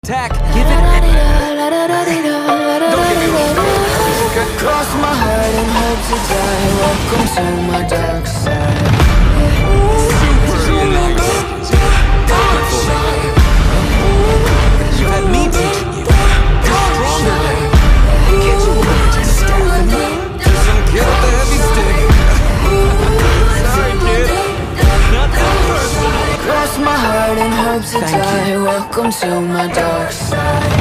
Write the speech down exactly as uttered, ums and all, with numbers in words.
attack. Give it. Don't get me wrong. Cross my heart and hope to die. Welcome to my dark side. Super nice. You had me teaching you. You're stronger than me. Get you over to stabbing me. Some kid with a heavy stick. Sorry, kid. Not that personal. Cross my heart and hope to Thank die. you. Welcome to my dark side.